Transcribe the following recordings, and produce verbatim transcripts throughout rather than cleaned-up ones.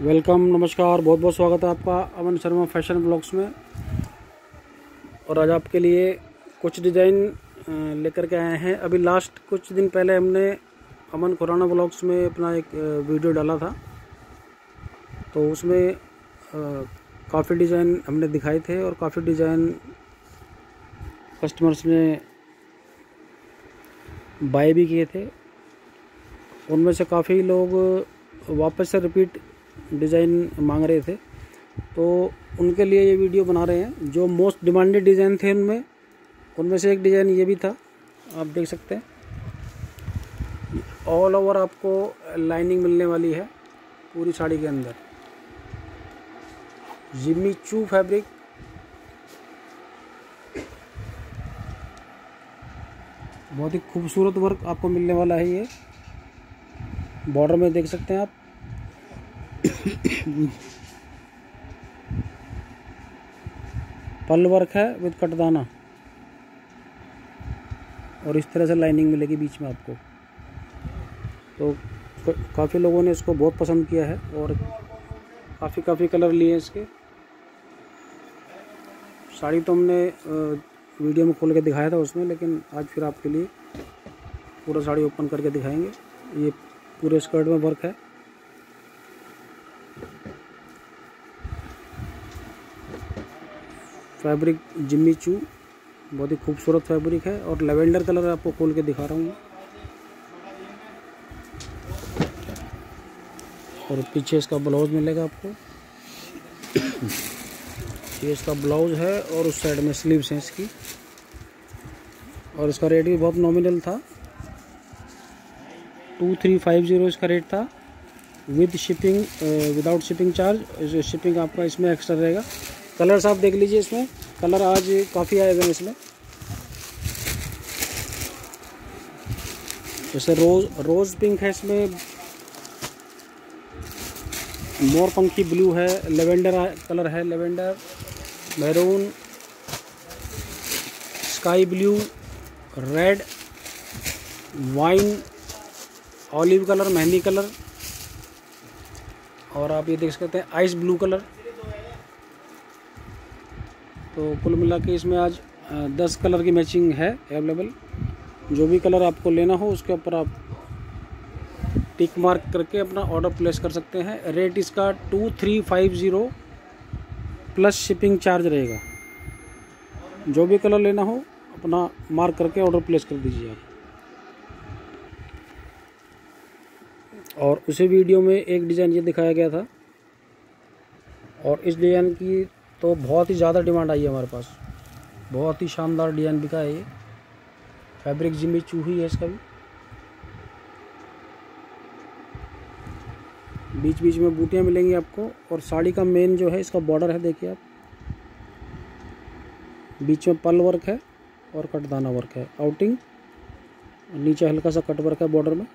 Welcome, नमस्कार, बहुत बहुत स्वागत है आपका अमन शर्मा फैशन ब्लॉग्स में। और आज आपके लिए कुछ डिज़ाइन लेकर के आए हैं। अभी लास्ट कुछ दिन पहले हमने अमन खुराना ब्लॉग्स में अपना एक वीडियो डाला था, तो उसमें काफ़ी डिज़ाइन हमने दिखाए थे और काफ़ी डिज़ाइन कस्टमर्स ने बाय भी किए थे। उनमें से काफ़ी लोग वापस से रिपीट डिज़ाइन मांग रहे थे, तो उनके लिए ये वीडियो बना रहे हैं। जो मोस्ट डिमांडेड डिज़ाइन थे उनमें उनमें से एक डिज़ाइन ये भी था, आप देख सकते हैं। ऑल ओवर आपको लाइनिंग मिलने वाली है पूरी साड़ी के अंदर। जिम्मी चू फैब्रिक, बहुत ही खूबसूरत वर्क आपको मिलने वाला है। ये बॉर्डर में देख सकते हैं आप। पल वर्क है विद कटदाना, और इस तरह से लाइनिंग मिलेगी बीच में आपको। तो काफ़ी लोगों ने इसको बहुत पसंद किया है और काफ़ी काफ़ी कलर लिए हैं इसके। साड़ी तो हमने वीडियो में खोल के दिखाया था उसमें, लेकिन आज फिर आपके लिए पूरा साड़ी ओपन करके दिखाएंगे। ये पूरे स्कर्ट में वर्क है। फैब्रिक जिम्मी चू, बहुत ही खूबसूरत फैब्रिक है और लेवेंडर कलर आपको खोल के दिखा रहा हूँ। और पीछे इसका ब्लाउज मिलेगा आपको। ये इसका ब्लाउज है और उस साइड में स्लीव्स हैं इसकी। और इसका रेट भी बहुत नॉमिनल था, टू थ्री फाइव ज़ीरो इसका रेट था with shipping, without shipping charge. Shipping आपका इसमें एक्स्ट्रा रहेगा। कलर्स आप देख लीजिए, इसमें कलर आज काफ़ी आए हुए हैं इसमें। जैसे रोज रोज पिंक है इसमें, मोर पंखी ब्लू है, लेवेंडर कलर है, lavender, maroon, sky blue, red, wine, olive colour, मेहंदी कलर, और आप ये देख सकते हैं आइस ब्लू कलर। तो कुल मिला के इसमें आज दस कलर की मैचिंग है अवेलेबल। जो भी कलर आपको लेना हो उसके ऊपर आप टिक मार्क करके अपना ऑर्डर प्लेस कर सकते हैं। रेट इसका two three five zero plus shipping charge रहेगा। जो भी कलर लेना हो अपना मार्क करके ऑर्डर प्लेस कर दीजिए आप। और उसी वीडियो में एक डिज़ाइन ये दिखाया गया था, और इस डिज़ाइन की तो बहुत ही ज़्यादा डिमांड आई है हमारे पास। बहुत ही शानदार डिज़ाइन बिका है ये। फैब्रिक जिम्मी चू ही है इसका भी। बीच बीच में बूटियाँ मिलेंगी आपको। और साड़ी का मेन जो है इसका बॉर्डर है, देखिए आप, बीच में पल वर्क है और कटदाना वर्क है, आउटिंग, नीचे हल्का सा कट वर्क है बॉर्डर में।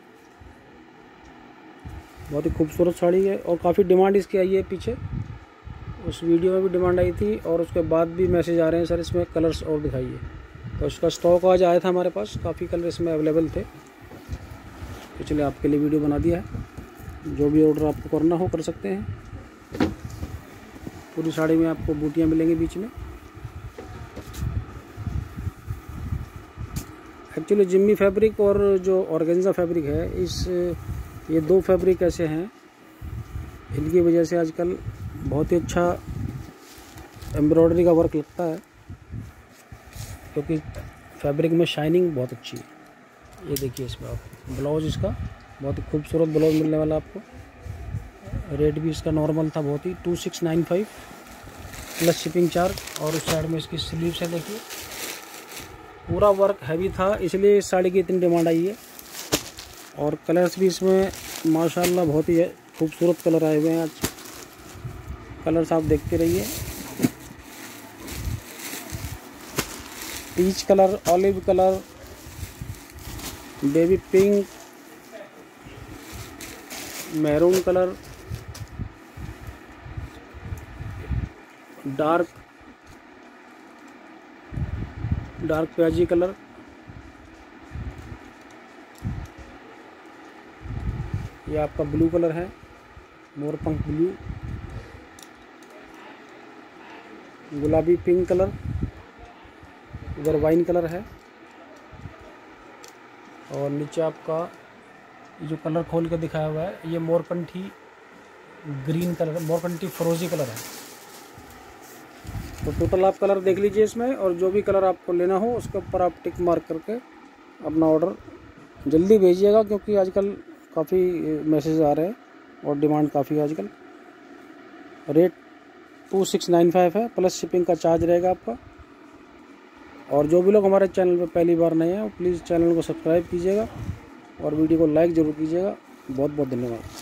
बहुत ही खूबसूरत साड़ी है और काफ़ी डिमांड इसकी आई है। पीछे उस वीडियो में भी डिमांड आई थी और उसके बाद भी मैसेज आ रहे हैं, सर इसमें कलर्स और दिखाइए। तो इसका स्टॉक आज आया था हमारे पास, काफ़ी कलर इसमें अवेलेबल थे, तो चलिए आपके लिए वीडियो बना दिया है। जो भी ऑर्डर आपको करना हो कर सकते हैं। पूरी साड़ी में आपको बूटियाँ मिलेंगी बीच में। एक्चुअली जिम्मी फैब्रिक और जो ऑर्गेन्जा फैब्रिक है, इस ये दो फैब्रिक ऐसे हैं, इनकी वजह से आजकल बहुत ही अच्छा एम्ब्रॉयडरी का वर्क लगता है, क्योंकि फैब्रिक में शाइनिंग बहुत अच्छी है। ये देखिए इसमें आप ब्लाउज, इसका बहुत ही खूबसूरत ब्लाउज मिलने वाला आपको। रेट भी इसका नॉर्मल था बहुत ही, two six nine five plus shipping charge. और उस साइड में इसकी स्लीव्स है, देखिए पूरा वर्क हैवी था, इसलिए इस साड़ी की इतनी डिमांड आई है। और कलर्स भी इसमें माशाल्लाह बहुत ही खूबसूरत कलर आए हुए हैं आज। कलर्स आप देखते रहिए। Peach colour, olive colour, baby pink, maroon colour, dark dark प्याजी कलर, ये आपका ब्लू कलर है, मोरपंख ब्लू, गुलाबी पिंक कलर, इधर वाइन कलर है, और नीचे आपका जो कलर खोल के दिखाया हुआ है ये मोरकंठी ग्रीन कलर, मोरकंठी फिरोजी कलर है। तो टोटल आप कलर देख लीजिए इसमें, और जो भी कलर आपको लेना हो उसके ऊपर आप टिक मार्क करके अपना ऑर्डर जल्दी भेजिएगा, क्योंकि आजकल काफ़ी मैसेज आ रहे हैं और डिमांड काफ़ी है आजकल। Rate two six nine five है, प्लस शिपिंग का चार्ज रहेगा आपका। और जो भी लोग हमारे चैनल पे पहली बार नए हैं वो प्लीज़ चैनल को सब्सक्राइब कीजिएगा और वीडियो को लाइक ज़रूर कीजिएगा। बहुत बहुत धन्यवाद।